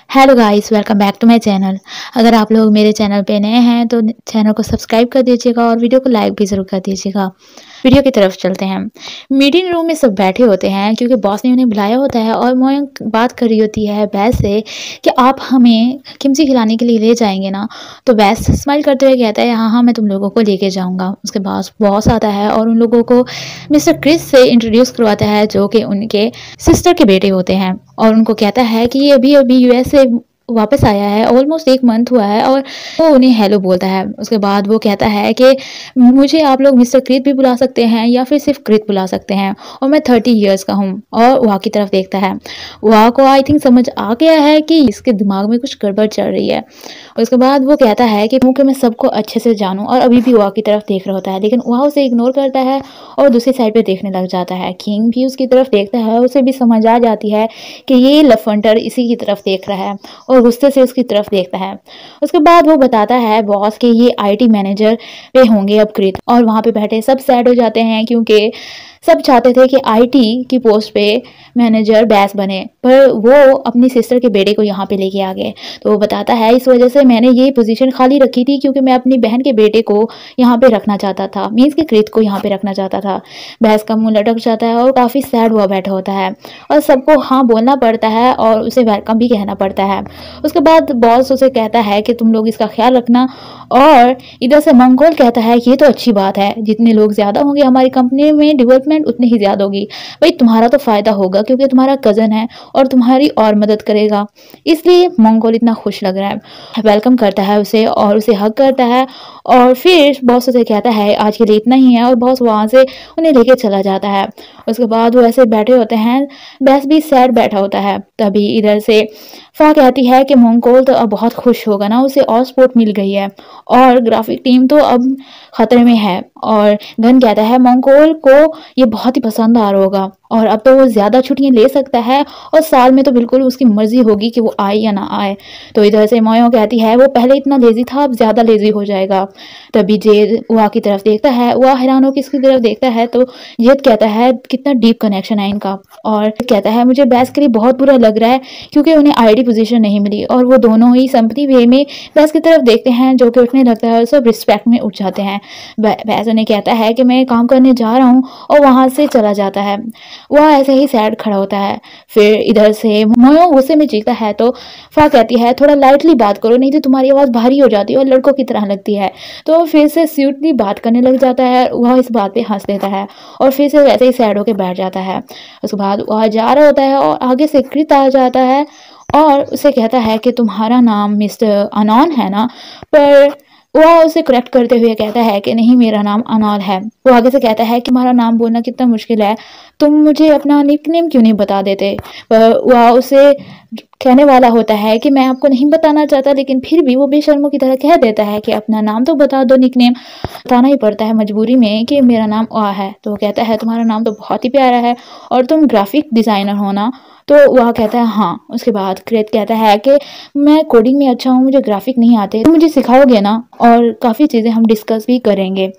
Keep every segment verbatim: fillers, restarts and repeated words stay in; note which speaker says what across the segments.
Speaker 1: Hello guys, welcome back to my channel. अगर आप लोग मेरे चैनल पे नए हैं तो चैनल को सब्सक्राइब कर दीजिएगा और वीडियो को लाइक भी ज़रूर कर दीजिएगा। वीडियो की तरफ चलते हैं। मीटिंग रूम में सब बैठे होते हैं क्योंकि बॉस ने उन्हें बुलाया होता है और मयंक बात कर रही होती है बैस से कि आप हमें किमची खिलाने के लिए ले जाएंगे ना। तो बैस स्माइल करते हुए कहता है हाँ हाँ मैं तुम लोगों को लेके जाऊँगा। उसके बाद बॉस आता है और उन लोगों को मिस्टर क्रिस से इंट्रोड्यूस करवाता है जो कि उनके सिस्टर के बेटे होते हैं और उनको कहता है कि ये अभी अभी यूएस से वापस आया है, ऑलमोस्ट एक मंथ हुआ है और वो उन्हें हेलो बोलता है। उसके बाद वो कहता है कि मुझे आप लोग मिस्टर क्रित भी बुला सकते हैं या फिर सिर्फ क्रित बुला सकते हैं और मैं थर्टी इयर्स का हूँ। और वहाँ की तरफ देखता है, वहाँ को आई थिंक समझ आ गया है कि इसके दिमाग में कुछ गड़बड़ चल रही है। उसके बाद वो कहता है कि मुझे मैं सबको अच्छे से जानूँ और अभी भी वहाँ की तरफ देख रहा होता है, लेकिन वहाँ उसे इग्नोर करता है और दूसरी साइड पे देखने लग जाता है। किंग भी उसकी तरफ देखता है, उसे भी समझ आ जाती है कि ये लफंटर इसी की तरफ देख रहा है और गुस्से से उसकी तरफ देखता है। उसके बाद वो बताता है बॉस के ये आईटी मैनेजर पे होंगे अपग्रेड और वहाँ पे बैठे सब सैड हो जाते हैं क्योंकि सब चाहते थे कि आईटी की पोस्ट पे मैनेजर बैस बने, पर वो अपनी सिस्टर के बेटे को यहाँ पे लेके आ गए। तो वो बताता है इस वजह से मैंने ये पोजीशन खाली रखी थी क्योंकि मैं अपनी बहन के बेटे को यहाँ पे रखना चाहता था, मीन्स के क्रित को यहाँ पे रखना चाहता था। बैस का मुंह लटक जाता है और काफ़ी सैड हुआ बैठा होता है और सबको हाँ बोलना पड़ता है और उसे वेलकम भी कहना पड़ता है। उसके बाद बॉस उसे कहता है कि तुम लोग इसका ख्याल रखना और इधर से मंगोल कहता है ये तो अच्छी बात है, जितने लोग ज़्यादा होंगे हमारी कंपनी में डेवलपमेंट उतनी ही ज़्यादा होगी। भाई तुम्हारा तो फ़ायदा होगा क्योंकि तुम्हारा कज़न है और तुम्हारी और मदद करेगा, इसलिए मंगोल इतना खुश लग रहा है। वेलकम करता है उसे और उसे हक करता है और फिर बॉस उसे कहता है आज के लिए इतना ही है और बॉस वहाँ से उन्हें लेके चला जाता है। उसके बाद वो ऐसे बैठे होते हैं, बैस भी सैड बैठा होता है। तभी इधर से फा कहती है कि मंगोल तो अब बहुत खुश होगा ना, उसे और सपोर्ट मिल गई है और ग्राफिक टीम तो अब खतरे में है। और गन कहता है मंगोल को ये बहुत ही पसंद आ रहा होगा और अब तो वो ज़्यादा छुट्टियां ले सकता है और साल में तो बिल्कुल उसकी मर्जी होगी कि वो आए या ना आए। तो इधर से मोयो कहती है वो पहले इतना लेजी था अब ज़्यादा लेजी हो जाएगा। तभी जेद वहाँ की तरफ देखता है, वह हैरान होकर इसकी तरफ देखता है तो जेद कहता है कितना डीप कनेक्शन है इनका और कहता है मुझे बैस के लिए बहुत बुरा लग रहा है क्योंकि उन्हें आईडी पोजीशन नहीं मिली। और वो दोनों ही संपत्ति वे में बैस की तरफ देखते हैं जो कि उठने लगता है और सब रिस्पेक्ट में उठ जाते हैं। बैस उन्हें कहता है कि मैं काम करने जा रहा हूँ और वहाँ से चला जाता है। वह ऐसे ही सैड खड़ा होता है। फिर इधर से मोयो गुस्से में चीखता है तो फा कहती है थोड़ा लाइटली बात करो नहीं तो तुम्हारी आवाज़ भारी हो जाती है और लड़कों की तरह लगती है। तो फिर से स्वीटली बात करने लग जाता है, वह इस बात पे हंस देता है और फिर से वैसे ही सैड होकर बैठ जाता है। उसके बाद वह जा रहा होता है और आगे से क्रित आ जाता है और उसे कहता है कि तुम्हारा नाम मिस्टर अनॉन है ना, पर वह उसे करेक्ट करते हुए कहता है कि नहीं मेरा नाम अनॉल है। वो आगे से कहता है कि तुम्हारा नाम बोलना कितना मुश्किल है, तुम मुझे अपना निकनेम क्यों नहीं बता देते। वह उसे कहने वाला होता है कि मैं आपको नहीं बताना चाहता, लेकिन फिर भी वो बेशर्मों की तरह कह देता है कि अपना नाम तो बता दो, निकनेम बताना ही पड़ता है मजबूरी में कि मेरा नाम आ है। तो वो कहता है तुम्हारा नाम तो बहुत ही प्यारा है और तुम ग्राफिक डिज़ाइनर हो ना। तो वह कहता है हाँ। उसके बाद क्रेत कहता है कि मैं कोडिंग में अच्छा हूँ, मुझे ग्राफिक नहीं आते, तो मुझे सिखाओगे ना और काफ़ी चीज़ें हम डिस्कस भी करेंगे।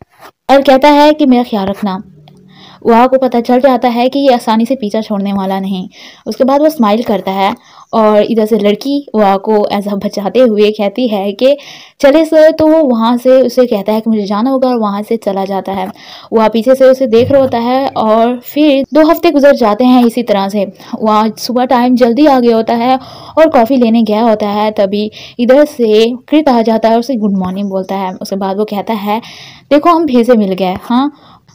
Speaker 1: और कहता है कि मेरा ख्याल रखना। वहाँ को पता चल जाता है कि ये आसानी से पीछा छोड़ने वाला नहीं। उसके बाद वो स्माइल करता है और इधर से लड़की वहाँ को ऐसा बचाते हुए कहती है कि चले सर। तो वो वहाँ से उसे कहता है कि मुझे जाना होगा और वहाँ से चला जाता है। वह पीछे से उसे देख रहा होता है और फिर दो हफ्ते गुजर जाते हैं इसी तरह से। वहाँ सुबह टाइम जल्दी आ गया होता है और कॉफ़ी लेने गया होता है। तभी इधर से क्रित आ जाता है, उसे गुड मॉर्निंग बोलता है। उसके बाद वो कहता है देखो हम फिर से मिल गए हाँ,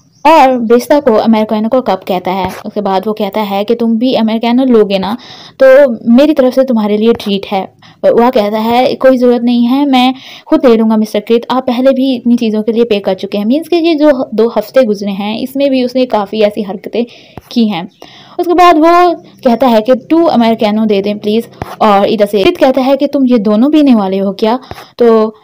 Speaker 1: और बेस्ता को अमेरिकानो को कप कहता है। उसके बाद वो कहता है कि तुम भी अमेरिकानो लोगे ना, तो मेरी तरफ से तुम्हारे लिए ट्रीट है। वह कहता है कोई ज़रूरत नहीं है, मैं खुद ले लूँगा मिस्टर क्रित, आप पहले भी इतनी चीज़ों के लिए पे कर चुके हैं। मीन्स कि ये जो दो हफ्ते गुजरे हैं इसमें भी उसने काफ़ी ऐसी हरकतें की हैं। उसके बाद वो कहता है कि टू अमेरिकानो दे दें प्लीज़। और इधर से क्रित कहता है कि तुम ये दोनों पीने वाले हो क्या। तो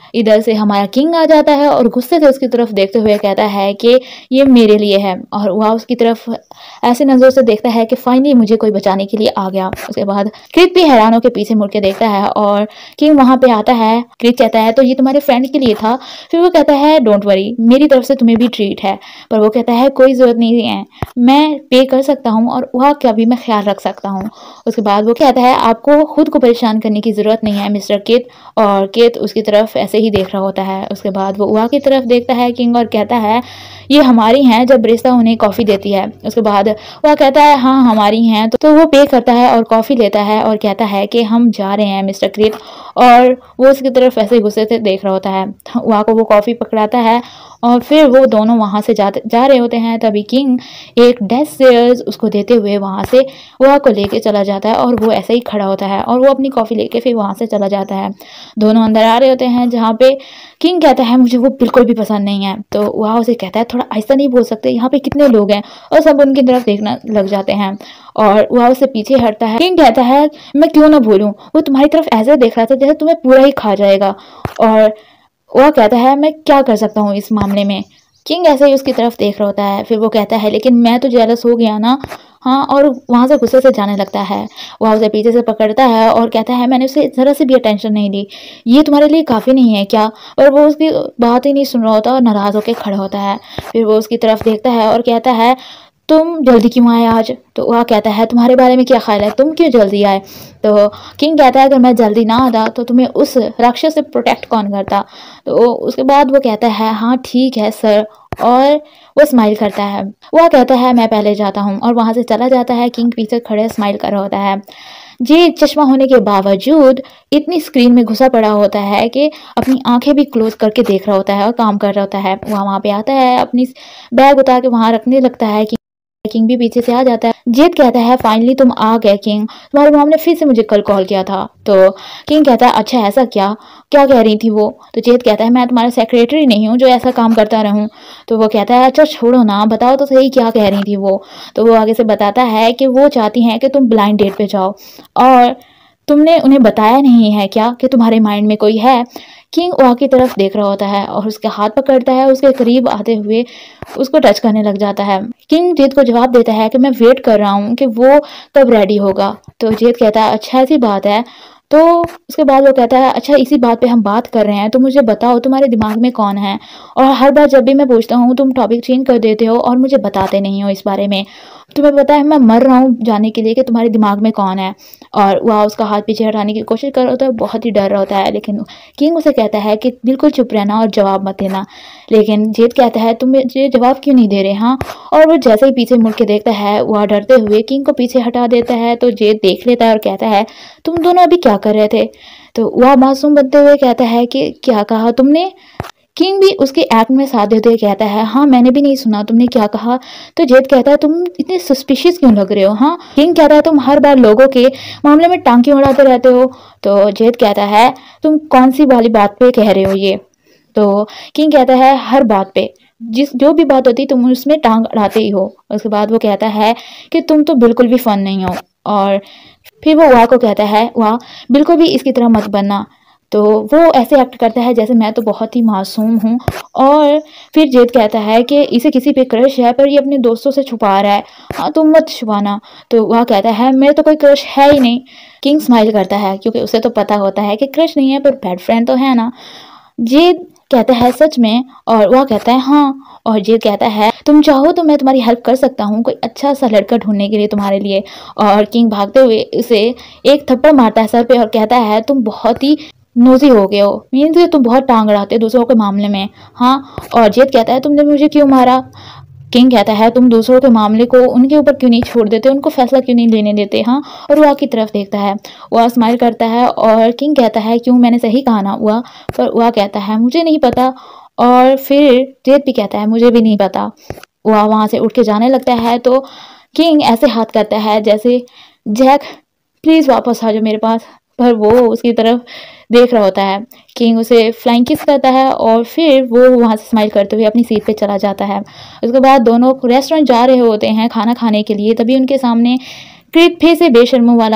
Speaker 1: इधर से हमारा किंग आ जाता है और गुस्से से उसकी तरफ देखते हुए कहता है कि ये मेरे लिए है, और वह उसकी तरफ ऐसे नज़रों से देखता है कि फाइनली मुझे कोई बचाने के लिए आ गया। उसके बाद क्रित भी हैरान होकर पीछे मुड़ के देखता है और किंग वहाँ पे आता है। क्रित कहता है तो ये तुम्हारे फ्रेंड के लिए था। फिर वो कहता है डोंट वरी, मेरी तरफ से तुम्हें भी ट्रीट है। पर वो कहता है कोई ज़रूरत नहीं है, मैं पे कर सकता हूँ और वहाँ का भी मैं ख्याल रख सकता हूँ। उसके बाद वो कहता है आपको खुद को परेशान करने की ज़रूरत नहीं है मिस्टर कित, और कित उसकी तरफ ऐसे ही देख रहा होता है। उसके बाद वो वहाँ की तरफ देखता है किंग और कहता है ये हमारी हैं, जब ब्रिस्ता उन्हें कॉफ़ी देती है। उसके बाद वह कहता है हाँ हमारी हैं, तो, तो वो पे करता है और कॉफ़ी लेता है और कहता है कि हम जा रहे हैं मिस्टर क्रित, और वो उसकी तरफ ऐसे गुस्से से देख रहा होता है। वहाँ को वो कॉफ़ी पकड़ाता है और फिर वो दोनों वहाँ से जाते जा रहे होते हैं। तभी किंग एक डेस्क चेयर्स उसको देते हुए वहाँ से वहाँ को लेके चला जाता है और वो ऐसे ही खड़ा होता है और वो अपनी कॉफ़ी लेके फिर वहाँ से चला जाता है। दोनों अंदर आ रहे होते हैं जहाँ पे किंग कहता है मुझे वो बिल्कुल भी पसंद नहीं है। तो वह उसे कहता है थोड़ा ऐसा नहीं बोल सकते, यहाँ पे कितने लोग हैं, और सब उनकी तरफ देखना लग जाते हैं और वह उससे पीछे हटता है। किंग कहता है मैं क्यों ना बोलूँ, वो तुम्हारी तरफ ऐसे देख रहा था जैसे तुम्हें पूरा ही खा जाएगा, और वह कहता है मैं क्या कर सकता हूँ इस मामले में। किंग ऐसे ही उसकी तरफ देख रहा होता है। फिर वो कहता है लेकिन मैं तो जेलस हो गया ना, हाँ, और वहाँ से गुस्से से जाने लगता है। वह उसे पीछे से पकड़ता है और कहता है मैंने उसे ज़रा से भी अटेंशन नहीं दी, ये तुम्हारे लिए काफ़ी नहीं है क्या। और वो उसकी बात ही नहीं सुन रहा होता और नाराज़ होकर खड़ा होता है। फिर वो उसकी तरफ देखता है और कहता है तुम जल्दी क्यों आए आज। तो वह कहता है तुम्हारे बारे में क्या ख्याल है, तुम क्यों जल्दी आए। तो किंग कहता है अगर मैं जल्दी ना आता तो तुम्हें उस राक्षस से प्रोटेक्ट कौन करता। तो उसके बाद वो कहता है हाँ ठीक है सर, और वो स्माइल करता है। वह कहता है मैं पहले जाता हूँ और वहाँ से चला जाता है। किंग पीछे खड़े स्माइल कर रहा होता है। जी चश्मा होने के बावजूद इतनी स्क्रीन में घुसा पड़ा होता है कि अपनी आंखें भी क्लोज करके देख रहा होता है और काम कर रहा होता है। वहाँ वहाँ पे आता है, अपनी बैग उतार के वहाँ रखने लगता है। कि किंग भी पीछे से आ जाता है। जेद कहता है फाइनली तुम आ गए किंग, तुम्हारी मॉम ने फिर से मुझे कल कॉल किया था। तो किंग कहता है अच्छा ऐसा क्या, क्या कह रही थी वो। तो जेद कहता है मैं तुम्हारा सेक्रेटरी नहीं हूँ जो ऐसा काम करता रहूँ। तो वो कहता है अच्छा छोड़ो ना, बताओ तो सही क्या कह रही थी वो। तो वो आगे से बताता है कि वो चाहती हैं कि तुम ब्लाइंड डेट पे जाओ, और तुमने उन्हें बताया नहीं है क्या कि तुम्हारे माइंड में कोई है। किंग वहाँ की तरफ देख रहा होता है और उसके हाथ पकड़ता है, उसके करीब आते हुए उसको टच करने लग जाता है। किंग जेद को जवाब देता है कि मैं वेट कर रहा हूँ कि वो कब रेडी होगा। तो जेद कहता है अच्छा ऐसी बात है। तो उसके बाद वो कहता है अच्छा इसी बात पे हम बात कर रहे हैं, तो मुझे बताओ तुम्हारे दिमाग में कौन है। और हर बार जब भी मैं पूछता हूँ तुम टॉपिक चेंज कर देते हो और मुझे बताते नहीं हो इस बारे में। तुम्हें पता है मैं मर रहा हूँ जानने के लिए कि तुम्हारे दिमाग में कौन है। और वह उसका हाथ पीछे हटाने की कोशिश कर रहा होता है, बहुत ही डर रहा होता है। लेकिन किंग उसे कहता है कि बिल्कुल चुप रहना और जवाब मत देना। लेकिन जेद कहता है तुम मुझे जवाब क्यों नहीं दे रहे। हाँ, और वो जैसे ही पीछे मुड़ के देखता है वह डरते हुए किंग को पीछे हटा देता है। तो जेद देख लेता है और कहता है तुम दोनों अभी क्या कर रहे थे। तो वह मासूम बनते हुए कहता है कि क्या कहा तुमने। किंग भी उसके एक्ट में साथ देते हुए कहता है हाँ मैंने भी नहीं सुना तुमने क्या कहा। तो जेद कहता है तुम इतने सस्पिशियस क्यों लग रहे हो। हाँ, किंग कहता है तुम हर बार लोगों के मामले में टांग क्यों उड़ाते रहते हो। तो जेद कहता है तुम कौन सी वाली बात पे कह रहे हो ये। तो किंग कहता है हर बात पे, जिस जो भी बात होती तुम उसमें टांग अड़ाते ही हो। उसके बाद वो कहता है कि तुम तो बिल्कुल भी फन नहीं हो। और फिर वो वाह को कहता है वाह बिल्कुल भी इसकी तरह मत बनना। तो वो ऐसे एक्ट करता है जैसे मैं तो बहुत ही मासूम हूँ। और फिर जेद कहता है कि इसे किसी पे क्रश है पर ये अपने दोस्तों से छुपा रहा है, हाँ तुम मत छुपाना। तो वह कहता है मेरे तो कोई क्रश है ही नहीं। किंग स्माइल करता है क्योंकि उसे तो पता होता है कि क्रश नहीं है पर बैड फ्रेंड तो है ना। जेद कहता है सच में, और वह कहता है हाँ। और जेद कहता है तुम चाहो तो मैं तुम्हारी हेल्प कर सकता हूँ कोई अच्छा सा लड़का ढूंढने के लिए तुम्हारे लिए। और किंग भागते हुए उसे एक थप्पड़ मारता है सर पे और कहता है तुम बहुत ही नोजी हो गए हो, मीन्स कि तुम बहुत टांग अड़ाते हो दूसरों के मामले में। हाँ, और जेद कहता है तुमने मुझे क्यों मारा। किंग कहता है तुम दूसरों के मामले को उनके ऊपर क्यों नहीं छोड़ देते, उनको फैसला क्यों नहीं लेने देते। हाँ, और वह की तरफ देखता है, वह स्माइल करता है और किंग कहता है क्यों मैंने सही कहा ना वह। पर वह कहता है मुझे नहीं पता। और फिर जेद भी कहता है मुझे भी नहीं पता। वह वहाँ से उठ के जाने लगता है। तो किंग ऐसे हाथ करता है जैसे जैक प्लीज़ वापस आ जाओ मेरे पास, पर वो उसकी तरफ देख रहा होता है। किंग उसे फ्लाइंग किस करता है और फिर वो वहाँ से स्माइल करते हुए अपनी सीट पे चला जाता है। उसके बाद दोनों रेस्टोरेंट जा रहे होते हैं खाना खाने के लिए। तभी उनके सामने क्रित फिर से बेशर्मों वाला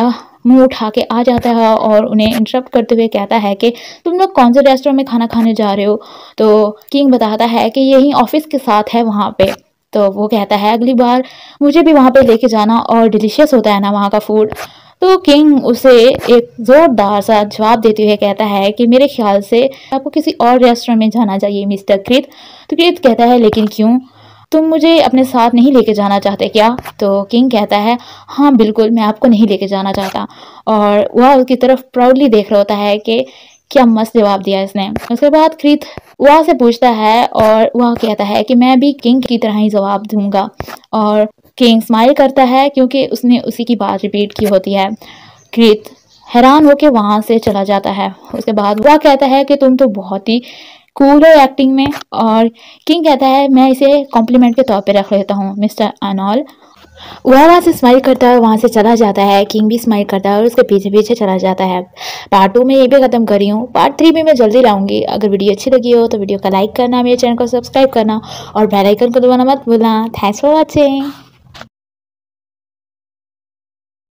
Speaker 1: मुंह उठा के आ जाता है और उन्हें इंटरप्ट करते हुए कहता है कि तुम लोग कौन से रेस्टोरेंट में खाना खाने जा रहे हो। तो किंग बताता है कि यही ऑफिस के साथ है वहाँ पे। तो वो कहता है अगली बार मुझे भी वहाँ पे लेके जाना, और डिलीशियस होता है ना वहाँ का फूड। तो किंग उसे एक ज़ोरदार सा जवाब देते हुए कहता है कि मेरे ख्याल से आपको किसी और रेस्टोरेंट में जाना चाहिए मिस्टर क्रित। तो क्रित कहता है लेकिन क्यों, तुम मुझे अपने साथ नहीं लेके जाना चाहते क्या। तो किंग कहता है हाँ बिल्कुल, मैं आपको नहीं लेके जाना चाहता। और वह उसकी तरफ प्राउडली देख रहा होता है कि क्या मस्त जवाब दिया इसने। उसके बाद क्रित वह से पूछता है और वह कहता है कि मैं भी किंग की तरह ही जवाब दूंगा। और किंग स्माइल करता है क्योंकि उसने उसी की बात रिपीट की होती है। क्रित हैरान होकर वहां से चला जाता है। उसके बाद वह कहता है कि तुम तो बहुत ही कूल है एक्टिंग में। और किंग कहता है मैं इसे कॉम्प्लीमेंट के तौर पे रख लेता हूँ मिस्टर अनॉल। वह वहाँ से स्माइल करता है और वहाँ से चला जाता है। किंग भी स्माइल करता है और उसके पीछे पीछे चला जाता है। पार्ट टू में ये भी खत्म कर रही हूँ, पार्ट थ्री भी मैं जल्दी लाऊंगी। अगर वीडियो अच्छी लगी हो तो वीडियो को लाइक करना, मेरे चैनल को सब्सक्राइब करना और बेल आइकन को दबाना मत भूलना। Thanks for watching.